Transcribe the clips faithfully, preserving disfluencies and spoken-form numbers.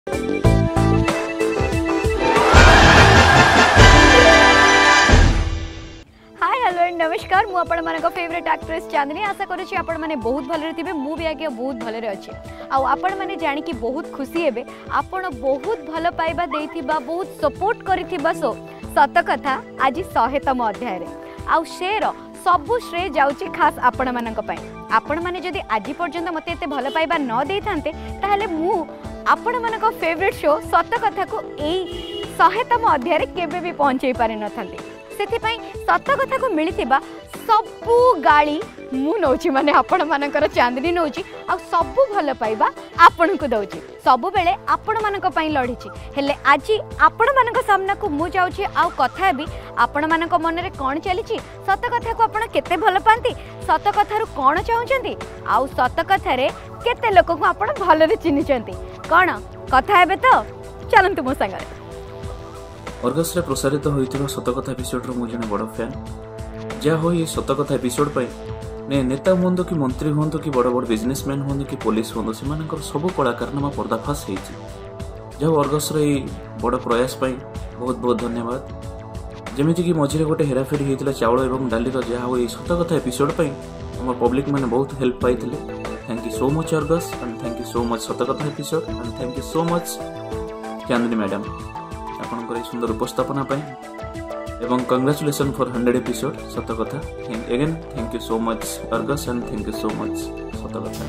नमस्कार मु आपण मानक फेवरेट एक्ट्रेस चांदनी आशा करूँ आपण मैंने बहुत भले थे मुझे आगे बहुत भले अच्छे आपण मैंने जानिकी बहुत खुशी हे आपण बहुत भल पाइबा देथिबा बहुत सपोर्ट करिथिबा सो सत कथा आज शहेतम अध्याय आउ शेर सबु श्रेय जाउची खास आपण मानक पई आपण माने जदि आज पर्यंत मते एते भल पाइबा न देई थांते ताहले मु आपण मानक फेवरेट शो सत कथा को एई शहेतम अध्याय रे केबे भी पहुंचई पारे न थांते सेथिपाई सत कथा को मिलिथिबा सबु गाड़ी मु नौची माने आपण मानकर चांदनी नौची आ सबु भल पाइबा आपण को दउची सबु बेले आपण मानक पई लढिची हेले आजी आपण मानक सामना को मु जाउची आ कथा भी आपण मानक मन रे कोन चलीची सत कथा को आपण केते भल पांती सत कथा रु कोन चाहुचंती आ सत कथा रे केते लोक को आपण भल रे चिनिचंती कोन कथा हेबे तो चलंतु मो संग ऑगस्ट रे प्रसारित होइतिबा सतकथा एपिसोड रो मु जने बड़ फैन जा हो ये सतकथा एपिसोड पई ने नेता हुंदो कि मंत्री हुंदो कि बड़ बड़ बिजनेसमैन हुंदो कि पुलिस हुंदो से मानकर सब कलाकारनामा पर्दाफाश हेछि जा ऑगस्ट रे बड़ प्रयास पई बहुत बहुत धन्यवाद जेमिति कि मझिरे गोटे हेराफेरी हेतिला चावल एवं डाली रो जा हो ये सतकथा एपिसोड पई हमर पब्लिक माने बहुत हेल्प पाइथिले थैंक यू सो मच ऑगस्ट and thank you so much Satkatha episode and thank you so much Chandni madam आपन सुंदर उपस्थापना एवं congratulation for hundred episode Satkatha again thank you so much Argus and thank you so much Satkatha.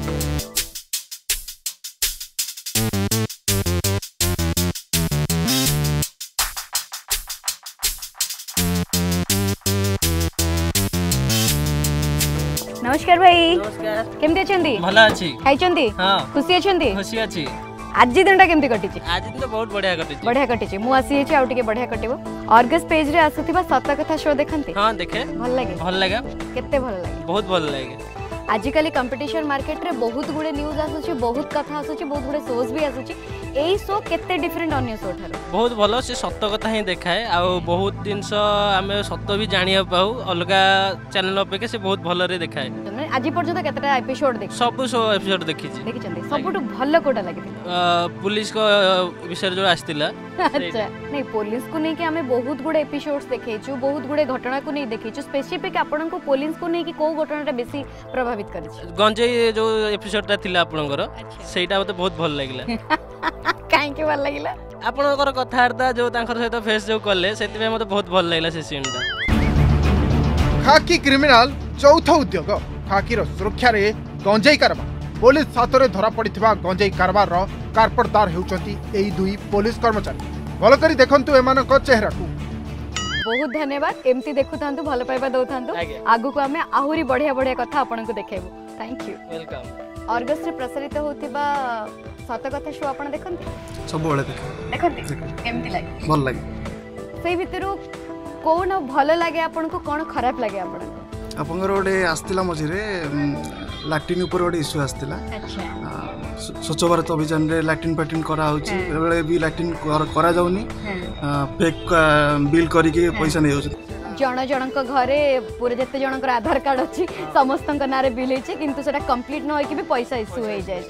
नमस्कार भाई नमस्कार केमती अछंती भला अछि खाइ चंती हां खुशी अछंती खुशी अछि आज दिनटा केमती कटिची आज दिन तो बहुत बढ़िया कटिची बढ़िया कटिची मु आसी छी आ टिके बढ़िया कटिबो ऑर्गस पेज रे आसुथिबा सत कथा शो देखंती हां देखे भल लागे भल लागे केते भल लागे बहुत भल लागे आजिकली कंपटीशन मार्केट रे बहुत गुडे न्यूज आसुची बहुत कथा आसुची बहुत गुडे शोज भी आसुची एई शो केते डिफरेंट अन्य शो थारो बहुत भलो से सत कथा ही देखाए आ बहुत दिनस आमे सत भी जानिया पाऊ अलगा चैनल अपेक्षा से बहुत भलो रे देखाए आज पर्यंत केतेटा एपिसोड देख सब शो एपिसोड देखि छी देखि चंदी सबटु भलो कोटा लागि पुलिस को विषय जो आस्तिला अच्छा नहीं पुलिस को नहीं कि हमें बहुत गुडे एपिसोड्स देखैछु बहुत गुडे घटना को नहीं देखैछु स्पेसिफिक आपन को पुलिस को नहीं कि को घटनाटा बेसी प्रभावित करिछि गंजे जो एपिसोडटा थिला आपनकर सेटा मते बहुत भल लागिला काहे के भल लागिला आपनकर कथार्ता जो तांकर सहित फेस जो करले सेति में मते बहुत भल लागिला से सीनटा खाकी क्रिमिनल चौथ उद्योग खाकी रो सुरक्षा रे गंजेई कारबार पुलिस हाथ में धरा पड़िथिबा गंजेई कारबार रो कारपटदार हेउचंती एई दुई पुलिस कर्मचारी भल करी देखंतु एमानक चेहरा को बहुत धन्यवाद एमती देखु थांतु भल पाइबा दउ थांतु आगु को हमें आहुरी बढ़िया बढ़िया कथा आपन को देखेबो थैंक यू वेलकम ऑगस्ट रे प्रसारित होतिबा सत कथा शो आपन देखंती सब बळे देख देखंती केमती लागे भल लागे सेई भितरु कोन भल लागे आपन को कोन खराब लागे आपन आपनकर ओडे आस्तिला मझिरे लैट्रिन ऊपर ओडे इश्यू आस्तिला अच्छा स्वच्छ भारत अभियान रे लैट्रिन पैट्रिन करा होची बेले भी लैट्रिन करा जाउनी फेक बिल करी के पैसा नै होची जण जनक घरे पूरे जते जनकर आधार कार्ड अछि समस्तक नारे बिल हेछि किंतु सेटा कंप्लीट न होय कि भी पैसा इश्यू हो जाय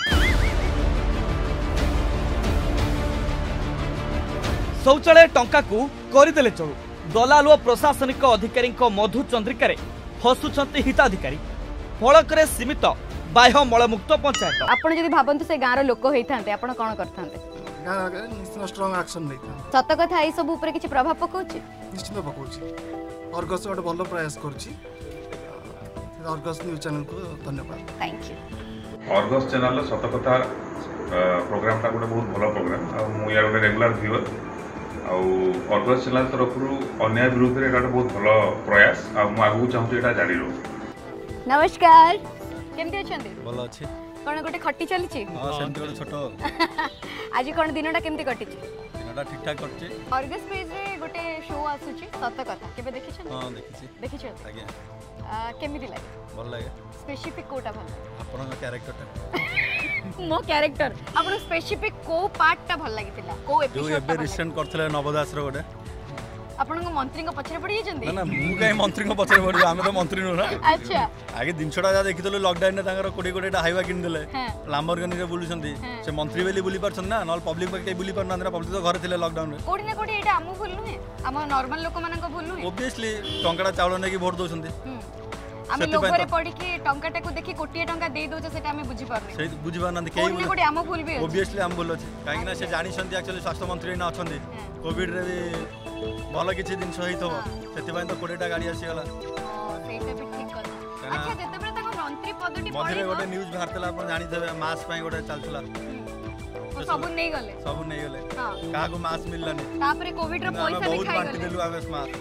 शौचालय टंका को करदेले चलू दलाल और प्रशासनिक अधिकारी मधु चंद्रिकार फसुंट हिताधिकारी फलक सीमित बाह्य मलमुक्त पंचायत आपण जदि भाबंतु से गाँव लोक होइथांते आपण कोन करथांते स्ट्रांग एक्शन नै सत कथा आई सब ऊपर किछि प्रभाव पकोछि निश्चित पकोछि ऑर्गस ओटे भलो प्रयास करछि ऑर्गस न्यूज चैनल को धन्यवाद थैंक यू ऑर्गस चैनल सत कथा प्रोग्राम ता गोटे बहुत भलो प्रोग्राम आ मु यार गोटे रेगुलर व्यूअर आ ऑर्गस चैनल तरफ अन्याय विरुद्ध रे एटा बहुत भलो प्रयास आ मु आगु चाहूँ एटा जारी रहो नमस्कार केमती अछंती भलो अछि कोन गोटे खट्टी चली छी हां सेंटी गोटे छोटो आज कोन दिनटा केमती कटी छी दिनटा ठीक ठाक करछि ऑर्गस पेज रे गोटे शो आसुची सत कथा केबे देखि छी हां देखि छी देखि छी आज्ञा केमिति लागे भल लागे स्पेसिफिक कोटा भल आपन कैरेक्टरटा मो कैरेक्टर आपन स्पेसिफिक को पार्टटा भल लागितिला को एपिसोड जो एबे रिसेंट करथले नवदास रो गोटे आपण को मंत्री को पछरे पड़ी जंदी ना ना मु काई मंत्री को पछरे पड़ी आमे तो मंत्री नो ना अच्छा आगे दिनछडा जा देखितलो लॉकडाउन ने तांगर कोडी कोडी हाईवा किन देले लांबरगनी रे बुलुछंती से मंत्री बेली बुली परछन ना नॉल पब्लिक पर के बुली पर ना पब्लिक तो घर थिले लॉकडाउन रे कोडी ना कोडी एटा हमु भूल नुहे हम नॉर्मल लोक मानन को भूल नुहे ऑब्वियसली टंकाडा चावल ने की वोट दोछंती आमे लोगरे पड़ी कि टंकाटा को देखि कोटी टंका दे दो सेटा हमें बुझी पारने से बुझी पार ना केई कोडी कोडी हम भूल भी ऑब्वियसली हम बोल अछि काहे ना से जानि छंती एक्चुअली स्वास्थ्य मंत्री ना अछंती कोविड रे भल किछि दिन सही तो सेति पय तो कोडीटा गाड़ी आसी गला हां सेटा भी ठीक कला अच्छा जते बेले तको मंत्री पदटी पड़ी मधुरे गोटे न्यूज भारतला अपन जानि देबे मास पय गोटे चलतला तो सब नहीं गले सब नहीं गले हां का को मास मिललानी तापरे कोविड रे पैसा भी खाई गले देलु आगे मास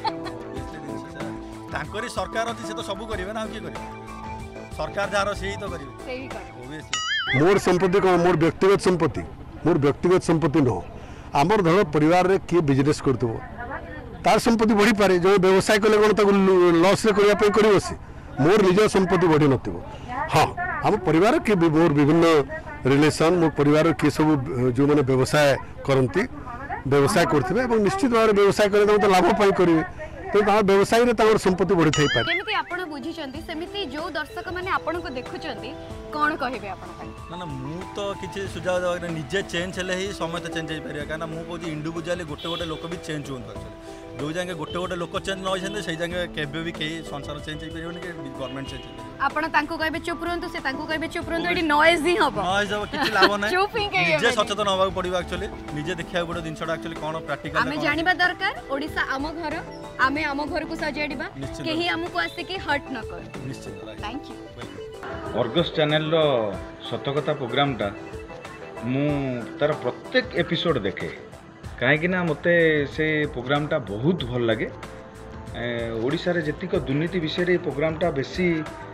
तांकरी सरकार अछि से तो सब करिवे ना के करिवे सरकार जारो सेही तो करिवे सेही कर ओबवियसली मोर संपत्ति को मोर व्यक्तिगत संपत्ति मोर व्यक्तिगत संपत्ति न आमर धर परिवार रे के बिजनेस करथबो तार संपत्ति बढ़ी पारे जो व्यवसाय कले कोन ताको लॉस रे करिया पे करिवो से मोर निज संपत्ति बढ़ी नथिबो हां हम परिवार के मोर विभिन्न रिलेशन मोर परिवार के सब जो माने व्यवसाय करंती व्यवसाय करथिबे एवं निश्चित भाव व्यवसाय करे तो लाभ पाई करिवे तो ता व्यवसाय रे तार संपत्ति बढ़ी थाई पारे केमिति आपण बुझी चंती सेमिति जो दर्शक माने आपण को देखु चंती कोन कहिबे आपण पई ना ना मु तो किछि सुझाव दवा निजे चेंज हेले ही समय तो चेंज होई परिया काना मु कहू इंडिविजुअली गोटे गोटे लोक भी चेंज होन एक्चुअली जो जांगे गोटे गोटे लोक चेंज न होइछन सही जांगे केबे भी केही संसार चेंज होई परियोनी के गवर्नमेंट चेंज आपण तांको कहबे चुप रहंतु से तांको कहबे चुप रहंतु एडी नॉइज ही हबो नॉइज हबो किछि लाभ नै चुप ही कहबे निजे सचेतन होबा पड़िबो एक्चुअली निजे देखिया गोटे दिनछडा एक्चुअली कोन प्रैक्टिकल हमें जानिबा दरकार ओडिसा आम घर आमे आम घर को सजाडिबा केही हमको आसे कि हर्ट न कर निश्चित थैंक यू अर्गस चैनल रो सतकथा प्रोग्रामटा मु तार प्रत्येक एपिसोड देखे कहीं मते से प्रोग्रामटा बहुत भल लगे ओडिशा रे जतिक दुर्नीति विषय रे प्रोग्रामटा बेसी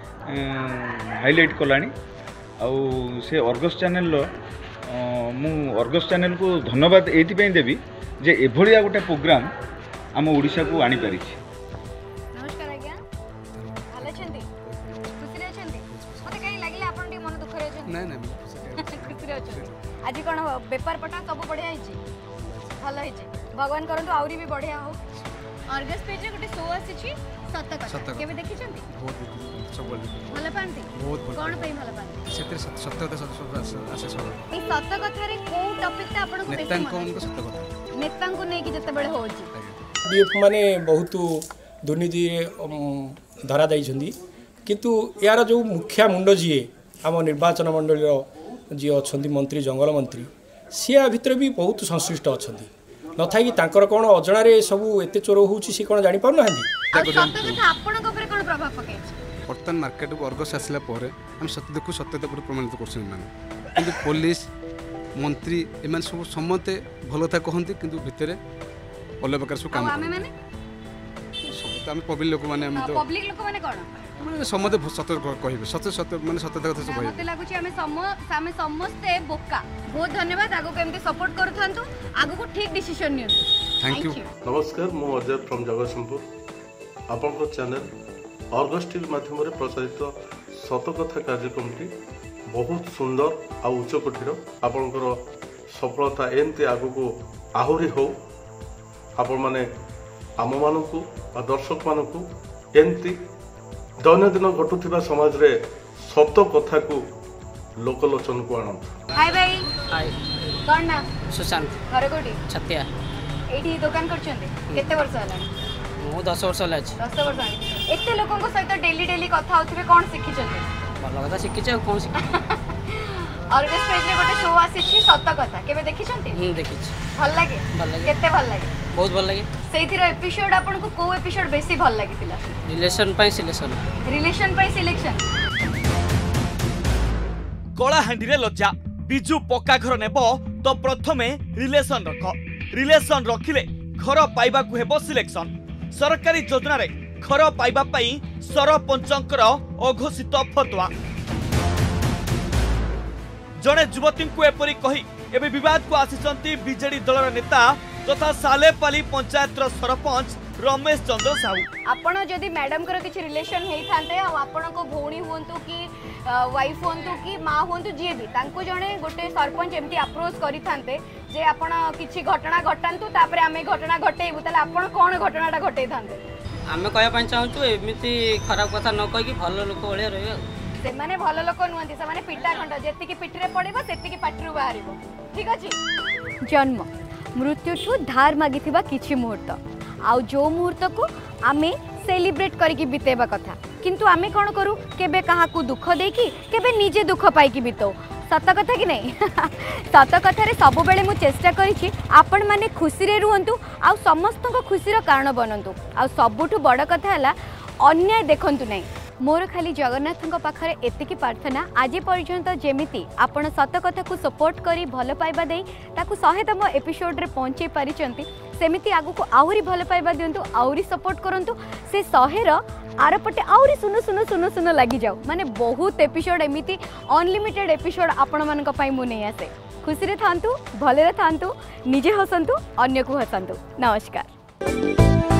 हाईलाइट कलानी आउ से अर्गस चैनल रो मु अर्गस चैनल को धन्यवाद एथि देवी जे एभलिया गोटे प्रोग्राम आम ओडिशा को आनी पारि नमस्कार आज्ञा भलो छंती खुशी रे छंती मते कहीं लागिले आपण टी मन दुख रे छंती नै नै खुशी रे छंती आज कोन व्यापार पटा सब बढ़िया हिची भलो हिची भगवान करंतु आउरी भी बढ़िया हो अर्गस पेज रे गोटे शो आसी छी सत्य कथा केबे देखि छंती बहुत सब बोल भलो पांती बहुत कोन पे भलो पांती सेते सत्य कथा सब आसे सब ए सत्य कथा रे को टॉपिक ता आपण को बेसी नेतांको उनको सत्य कथा नेतांको नै कि जते बेले होची डीएफ माने बहुत दुर्नीति धरा जाइछंदी किंतु यार जो मुखिया मुंड जी आम निर्वाचन मंडल जी अच्छा मंत्री जंगल मंत्री सी भितर भी बहुत संश्लिष्ट अच्छा न था कि तांकर कौन अजणारे सब एते चोर होउची सी कोन जानि पारु बर्तमान मार्केट को अर्गस आसला हम सत्य देखु सत्यता प्रमाणित कर पुलिस मंत्री एम सब समते भलता कहते कि भितर अलग प्रकार सब काम पब्लिक लोक माने पब्लिक लोक माने कोन समते सत्य कहबे सत्य सत्य माने सत्यता कथा सब मते लागुची हमें सम हमें समस्ते बोका बहुत धन्यवाद आगो केमते सपोर्ट करथांतु आगो को ठीक डिसीजन नियंतु थैंक यू नमस्कार मु अजय फ्रॉम जगतसिंहपुर आपन को चैनल अर्गस टीवी माध्यम रे प्रसारित सतकथा कार्यक्रमटी बहुत सुंदर आ उच्च कोठीर आपनकर सफलता एमती आगो को आहुरी हो आपण माने आम मानकु आ दर्शक मानकु एमती दैनंदिन घटुथिबा समाज रे सत कथा को लोकलोचन को आनंद हाय भाई हाय कोन ना सुशांत घर कोठी छतिया एठी दुकान करछन्ते केते वर्ष होला मु दस वर्ष होला अछि दस वर्ष होला एते लोकन को सहित डेली डेली कथा होथिबे कोन सिखि छन्ते भलो कथा सिखि छ कोन सिखि अर्गस पेज रे गोटे शो आसी छी सत कथा केबे देखि छन्ते हम देखि छी भल लागे भल लागे केते भल लागे बहुत भल लागे सेथिर एपिसोड आपन को को एपिसोड बेसी भल लागितिला रिलेशन पई सिलेक्शन रिलेशन पई सिलेक्शन कला हांडी रे लज्जा बिजू पक्का घर नेब तो प्रथमे रिलेशन रख रिलेशन रखिले घर पाइबा को हेबो सिलेक्शन सरकारी योजना रे घर पाइबा पई सरपंचंकर अघोषित फतवा जड़े युवती को एपरी कही एवं विवाद को आसीचंती बीजेडी दलर नेता तथा सालेपाली पंचायत सरपंच रमेश चंद्र साहू। आपण जदि मैडम कर किछि रिलेशन हेई थांते आ आपण को भौणी होंतु कि वाइफ होंतु कि माँ होंतु जी भी तांको जणे गोटे सरपंच एमती अप्रोच करि थांते जे आपण किछि घटना घटांतु तापरे आमे घटना घटेइबु ताले आपण कोन घटनाटा घटेइ थांते आमे कहया पई चाहूछु एमिति खराब कथा न कहि कि भलो लोक ओळिया रहइबा से माने भलो लोक नुहंती से माने पिटा खंड जेति कि पिठी रे पड़िबो सेति कि पाटरू बाहरिबो ठीक अछि। जन्म मृत्यु धार मागिथिबा किछि मुहूर्त आउ जो मुहूर्त को आमे सेलिब्रेट करके बितेबा कथा किंतु आमे कौन करूँ केबे काहाकू दुख देकी केबे निजे दुख पाइकी बितो सत कथा कि नहीं सत कथारे सब बेले मु चेष्टा करिछि आपण माने खुशी रे रुहंतु आ समस्त को खुशीर कारण बनंतु आ सबुठु बड़ कथा हला अन्याय देखंतु नहीं मोर खाली जगन्नाथ पाखरे एतिकी प्रार्थना आज पर्यंत जेमिति आपण सत कथा को सपोर्ट करी भल पाइबा देई ताकू शहेतम एपिसोड रे पहुंचे पारिचंती सेमिति आगु को आउरी भल पाइबा दियंतु आउरी सपोर्ट करंतु से शहेर आरपटे आउरी सुनो सुनो सुनो सुनो लगी जाऊ माने बहुत एपिसोड एमिति अनलिमिटेड एपिसोड आपण मानक पई मु नै आसे खुशी रे थांतु भले रे थांतु निजे हसंतु अन्य को हसंतु नमस्कार।